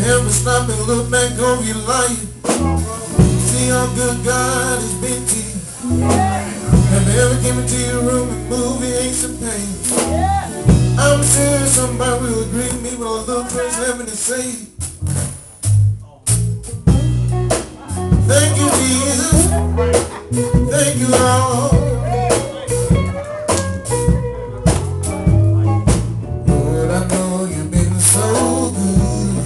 Ever stop and look back over your life? See how good God has been to you. Have you ever came into your room and moved your aches and pain? I'm sure somebody will agree with me with a little praise having to say. Thank you, Jesus. Thank you, Lord. Lord, I know you've been so good.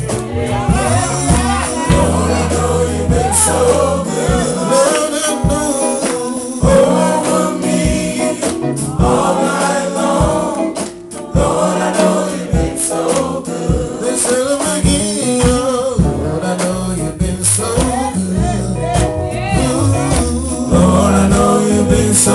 Lord, I know you've been so good. Lord, I know over me all night long. Lord, I know you've been so good. They said I'm again, Lord, I know you've been so good. Lord, I know you've been so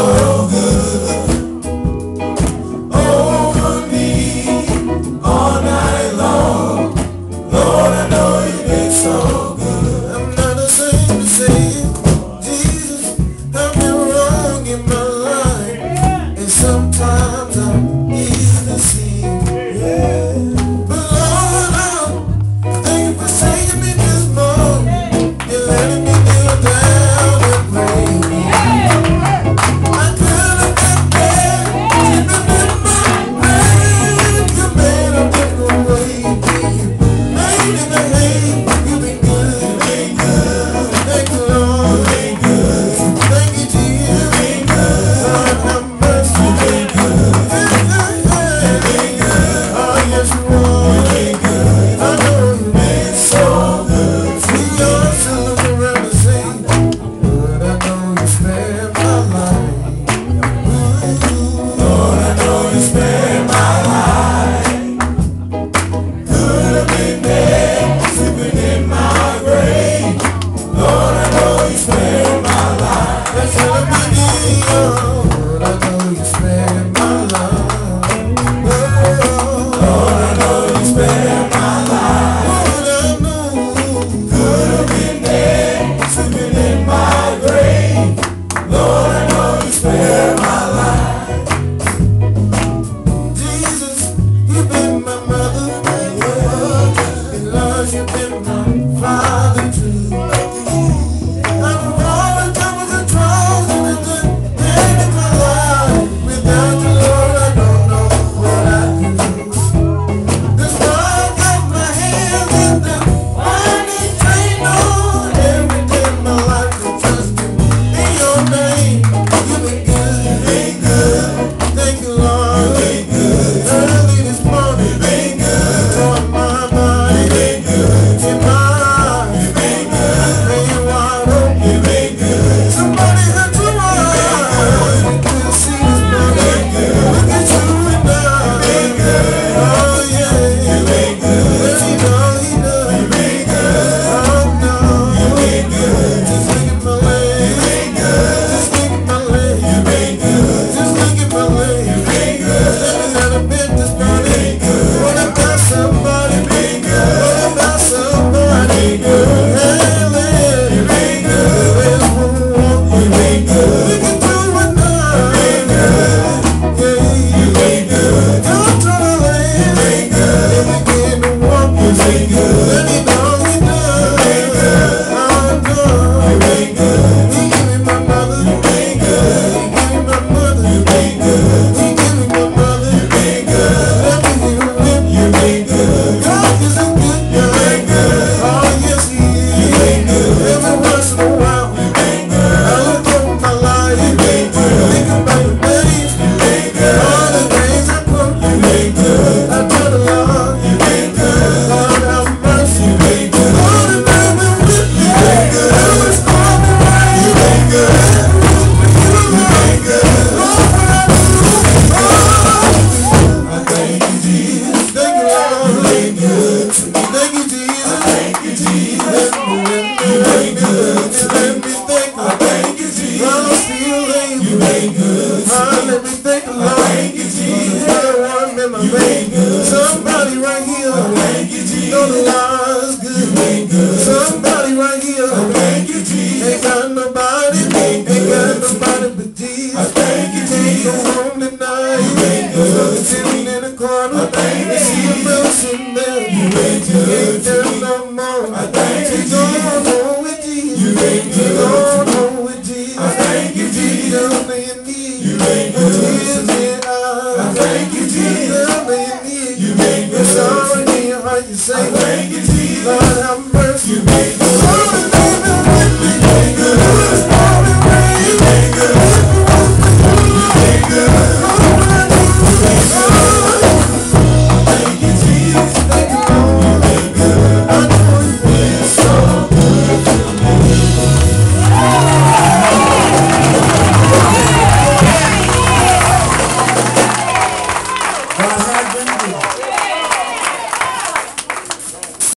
say, thank you, Jesus. Lord have mercy. You made